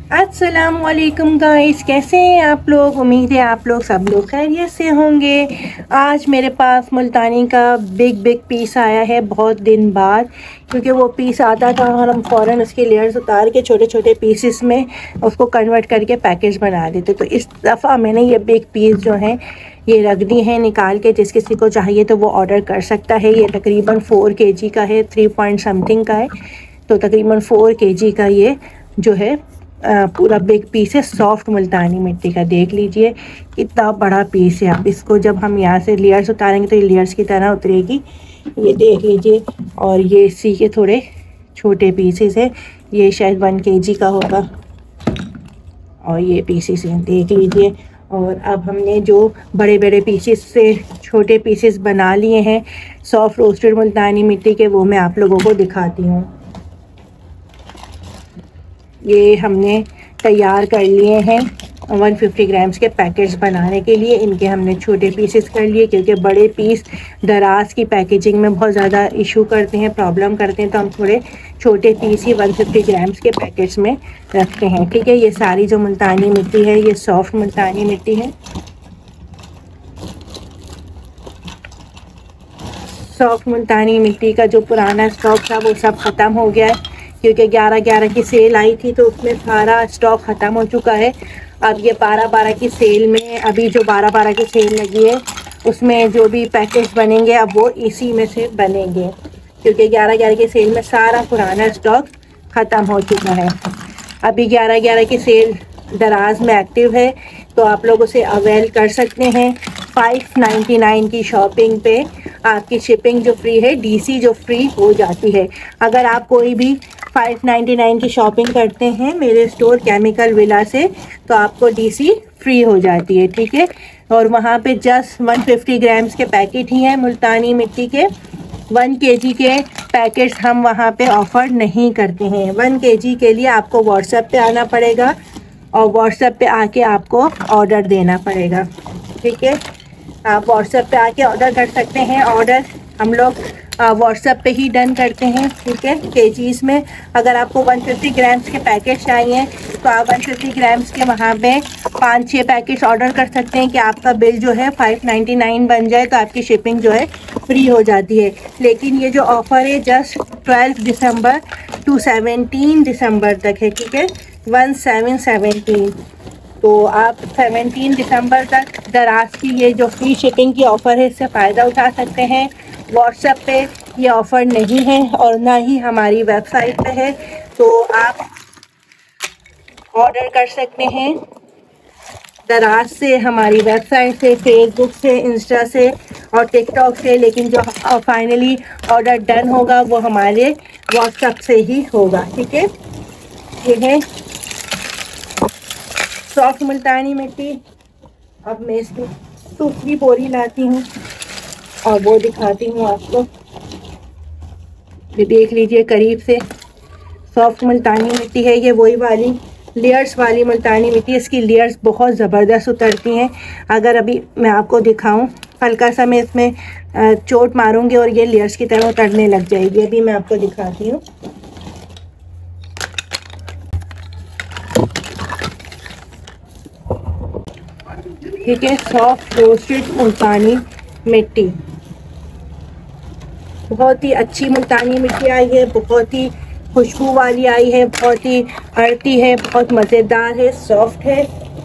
अस्सलाम वालेकुम गाइस, कैसे हैं आप लोग। उम्मीद है आप लोग सब लोग खैरियत से होंगे। आज मेरे पास मुल्तानी का बिग पीस आया है बहुत दिन बाद, क्योंकि वो पीस आता था और हम फ़ौरन उसके लेयर्स उतार के छोटे छोटे पीसेस में उसको कन्वर्ट करके पैकेज बना देते। तो इस दफ़ा मैंने ये बिग पीस जो हैं ये रख दी हैं निकाल के। जिस किसी को चाहिए तो वो ऑर्डर कर सकता है। ये तकरीबन 4 kg का है, 3 पॉइंट समथिंग का है। तो तकरीबन 4 kg का ये जो है पूरा बिग पीस है सॉफ्ट मुल्तानी मिट्टी का। देख लीजिए कितना बड़ा पीस है। अब इसको जब हम यहाँ से लेयर्स उतारेंगे तो ये लेयर्स की तरह उतरेगी, ये देख लीजिए। और ये इसी के थोड़े छोटे पीसेस है, ये शायद 1 kg का होगा। और ये पीसेस हैं, देख लीजिए। और अब हमने जो बड़े बड़े पीसेस से छोटे पीसेस बना लिए हैं सॉफ्ट रोस्टेड मुल्तानी मिट्टी के, वो मैं आप लोगों को दिखाती हूँ। ये हमने तैयार कर लिए हैं 150 ग्राम्स के पैकेट्स बनाने के लिए। इनके हमने छोटे पीसेस कर लिए, क्योंकि बड़े पीस दराज की पैकेजिंग में बहुत ज़्यादा इशू करते हैं, प्रॉब्लम करते हैं। तो हम थोड़े छोटे पीस ही 150 ग्राम्स के पैकेट्स में रखते हैं। ठीक है, ये सारी जो मुल्तानी मिट्टी है ये सॉफ्ट मुल्तानी मिट्टी है। सॉफ्ट मुल्तानी मिट्टी का जो पुराना स्टॉक था वो सब ख़त्म हो गया है, क्योंकि 11-11 की सेल आई थी तो उसमें सारा स्टॉक ख़त्म हो चुका है। अब ये 12-12 की सेल में, अभी जो 12-12 की सेल लगी है उसमें जो भी पैकेज बनेंगे अब वो इसी में से बनेंगे, क्योंकि 11-11 की सेल में सारा पुराना स्टॉक ख़त्म हो चुका है। अभी 11-11 की सेल दराज में एक्टिव है, तो आप लोग उसे अवेल कर सकते हैं। 599 की शॉपिंग पे आपकी शिपिंग जो फ्री है, डीसी जो फ्री हो जाती है। अगर आप कोई भी 599 की शॉपिंग करते हैं मेरे स्टोर केमिकल विला से, तो आपको डीसी फ्री हो जाती है। ठीक है, और वहाँ पे जस्ट 150 ग्राम्स के पैकेट ही हैं मुल्तानी मिट्टी के। 1 kg के पैकेट्स हम वहाँ पे ऑफ़र नहीं करते हैं। 1 kg के लिए आपको व्हाट्सएप पे आना पड़ेगा और व्हाट्सएप पे आके आपको ऑर्डर देना पड़ेगा। ठीक है, आप व्हाट्सएप पे आके ऑर्डर कर सकते हैं। ऑर्डर हम लोग व्हाट्सएप पे ही डन करते हैं। ठीक है, केजीज़ में अगर आपको 150 ग्राम्स के पैकेट चाहिए तो आप 150 ग्राम्स के वहाँ पे 5-6 पैकेट्स ऑर्डर कर सकते हैं कि आपका बिल जो है 599 बन जाए, तो आपकी शिपिंग जो है फ्री हो जाती है। लेकिन ये जो ऑफ़र है जस्ट 12 दिसंबर टू 17 दिसंबर तक है। ठीक है, 17 तो आप 17 दिसंबर तक दराज की ये जो फ्री शिपिंग की ऑफ़र है इससे फ़ायदा उठा सकते हैं। व्हाट्सएप पे ये ऑफ़र नहीं है और ना ही हमारी वेबसाइट पे है, तो आप ऑर्डर कर सकते हैं दराज से, हमारी वेबसाइट से, फेसबुक से, इंस्टा से और टिकटॉक से। लेकिन जो फाइनली ऑर्डर डन होगा वो हमारे व्हाट्सएप से ही होगा। ठीक है, ये है सॉफ्ट मुल्तानी मिट्टी। अब मैं इसकी दूसरी बोरी लाती हूँ और वो दिखाती हूँ आपको। ये देख लीजिए करीब से, सॉफ्ट मुल्तानी मिट्टी है ये, वही वाली लेयर्स वाली मुल्तानी मिट्टी। इसकी लेयर्स बहुत ज़बरदस्त उतरती हैं। अगर अभी मैं आपको दिखाऊं, हल्का सा मैं इसमें चोट मारूंगी और ये लेयर्स की तरह उतरने लग जाएगी। अभी मैं आपको दिखाती हूँ। ठीक है, सॉफ्ट रोस्टेड मुल्तानी मिट्टी, बहुत ही अच्छी मुल्तानी मिट्टी आई है, बहुत ही खुशबू वाली आई है, बहुत ही अर्थी है, बहुत मज़ेदार है, सॉफ्ट है।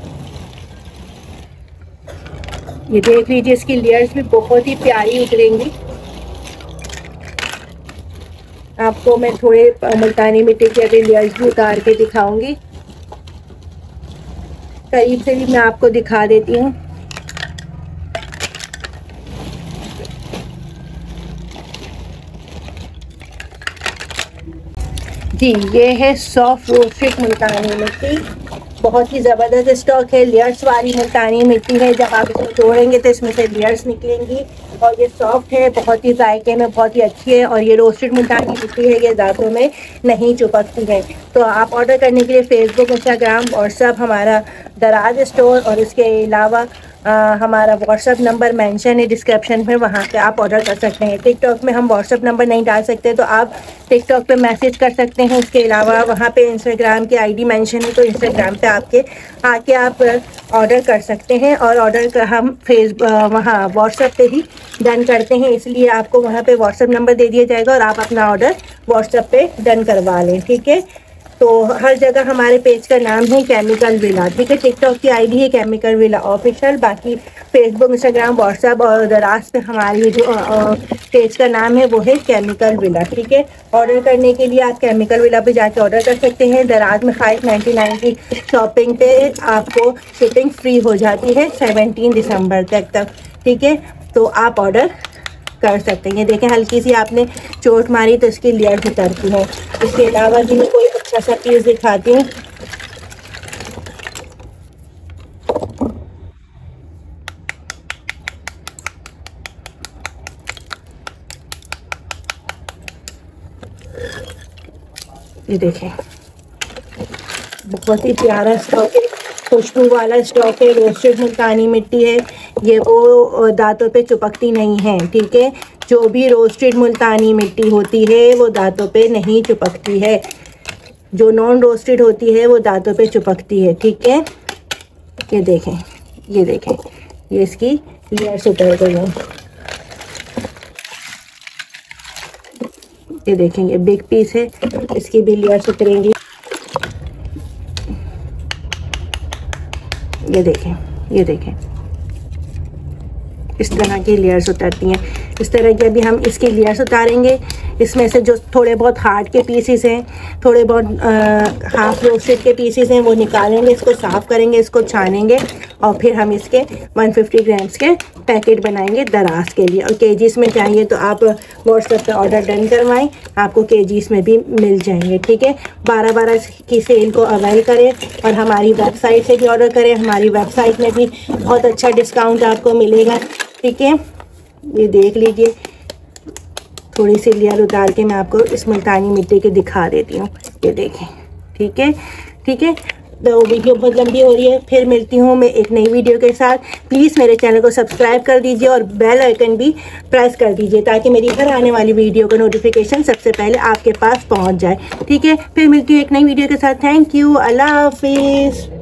ये देख लीजिए, इसकी लेयर्स भी बहुत ही प्यारी उतरेंगी। आपको मैं थोड़े मुल्तानी मिट्टी के अभी लेयर्स भी उतार के दिखाऊंगी। करीब से भी मैं आपको दिखा देती हूँ। जी, ये है सॉफ्ट रोस्टेड मुल्तानी मिट्टी, बहुत ही ज़बरदस्त स्टॉक है। लेयर्स वाली मुल्तानी मिट्टी है, जब आप इसको तोड़ेंगे तो इसमें से लेयर्स निकलेंगी। और ये सॉफ्ट है, बहुत ही जायके में बहुत ही अच्छी है। और ये रोस्टेड मुल्तानी मिट्टी है, ये दांतों में नहीं चिपकती है। तो आप ऑर्डर करने के लिए फेसबुक, इंस्टाग्राम, व्हाट्सएप, हमारा दराज स्टोर और इसके अलावा हमारा व्हाट्सअप नंबर मेंशन है डिस्क्रिप्शन में, वहाँ पे आप ऑर्डर कर सकते हैं। टिकटॉक में हम व्हाट्सअप नंबर नहीं डाल सकते, तो आप टिकटॉक पे मैसेज कर सकते हैं। उसके अलावा वहाँ पे इंस्टाग्राम की आईडी मेंशन है, तो इंस्टाग्राम पे आके आप ऑर्डर कर सकते हैं। और ऑर्डर का हम वहाँ व्हाट्सएप पे ही डन करते हैं, इसलिए आपको वहाँ पे व्हाट्सएप नंबर दे दिया जाएगा और आप अपना ऑर्डर व्हाट्सएप पे डन करवा लें, ठीक है। तो हर जगह हमारे पेज का नाम है केमिकल विला, ठीक है। टिकटॉक की आईडी है केमिकल विला ऑफिशियल, बाकी फेसबुक, इंस्टाग्राम, व्हाट्सएप और दराज पे हमारी जो पेज का नाम है वो है केमिकल विला, ठीक है। ऑर्डर करने के लिए आप केमिकल विला पे जाके ऑर्डर कर सकते हैं। दराज में 599 की शॉपिंग पे आपको शिपिंग फ्री हो जाती है 17 दिसंबर तक, ठीक है। तो आप ऑर्डर कर सकते हैं। देखें हल्की सी आपने चोट मारी तो इसकी लेयर उतरती है। इसके अलावा भी मैं कोई अच्छा सा पीस दिखाती हूँ। ये देखें बहुत ही प्यारा स्टॉक है, खुशबू वाला स्टॉक है, रोस्टेड मुल्तानी मिट्टी है। ये वो दांतों पे चिपकती नहीं है, ठीक है। जो भी रोस्टेड मुल्तानी मिट्टी होती है वो दांतों पे नहीं चिपकती है, जो नॉन रोस्टेड होती है वो दांतों पे चिपकती है, ठीक है। ये देखें, ये देखें, ये इसकी लेयर्स उतर गई हैं। ये देखें ये बिग पीस है, इसकी भी लेयर्स उतरेंगी। ये देखें, ये देखें इस तरह की लेयर्स उतरती हैं। इस तरह की अभी हम इसकी लेयर्स उतारेंगे। इसमें से जो थोड़े बहुत हार्ड के पीसेस हैं, थोड़े बहुत हाफ रोस्टेड के पीसेस हैं, वो निकालेंगे, इसको साफ़ करेंगे, इसको छानेंगे और फिर हम इसके 150 ग्राम्स के पैकेट बनाएंगे दराज के लिए। और केजीस में चाहिए तो आप व्हाट्सएप पे ऑर्डर डन करवाएं, आपको केजीस में भी मिल जाएंगे, ठीक है। 12/12 की सेल को अवेल करें और हमारी वेबसाइट से भी ऑर्डर करें। हमारी वेबसाइट में भी बहुत अच्छा डिस्काउंट आपको मिलेगा, ठीक है। ये देख लीजिए, थोड़ी सी लेयर उतार के मैं आपको इस मुल्तानी मिट्टी के दिखा देती हूँ। ये देखें, ठीक है, ठीक है। तो वीडियो बहुत लंबी हो रही है, फिर मिलती हूँ मैं एक नई वीडियो के साथ। प्लीज़ मेरे चैनल को सब्सक्राइब कर दीजिए और बेल आइकन भी प्रेस कर दीजिए ताकि मेरी हर आने वाली वीडियो का नोटिफिकेशन सबसे पहले आपके पास पहुँच जाए, ठीक है। फिर मिलती हूँ एक नई वीडियो के साथ। थैंक यू, अल्लाह हाफिज़।